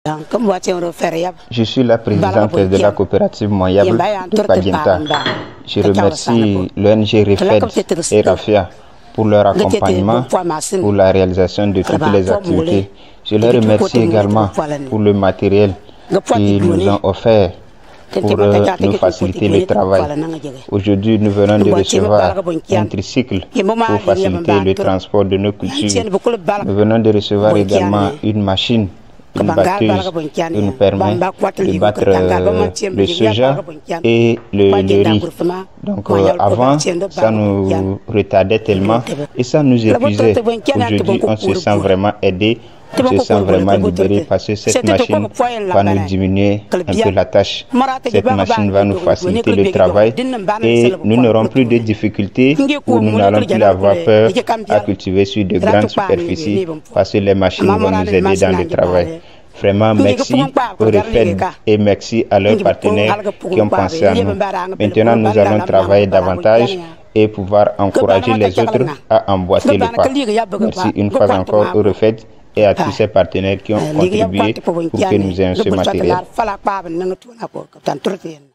Je suis la présidente de la coopérative Moyable de Padinta. Je remercie l'ONG REFED et RAFIA pour leur accompagnement pour la réalisation de toutes les activités. Je les remercie également pour le matériel qu'ils nous ont offert pour nous faciliter le travail. Aujourd'hui, nous venons de recevoir un tricycle pour faciliter le transport de nos cultures. Nous venons de recevoir également une machine, une batteuse qui nous permet de battre le soja et le riz. Donc avant, ça nous retardait tellement et ça nous épuisait. Aujourd'hui, on se sent vraiment aidé. On se sent vraiment libéré parce que cette machine va nous diminuer un peu la tâche. Cette machine va nous faciliter le travail et nous n'aurons plus de difficultés ou nous n'allons plus avoir peur à cultiver sur de grandes superficies parce que les machines vont nous aider dans le travail. Vraiment, merci au REFED et merci à leurs partenaires qui ont pensé à nous. Maintenant, nous allons travailler davantage et pouvoir encourager les autres à emboîter le pas. Merci une fois encore au REFED et à tous ces partenaires qui ont contribué pour que nous ayons ce matériel.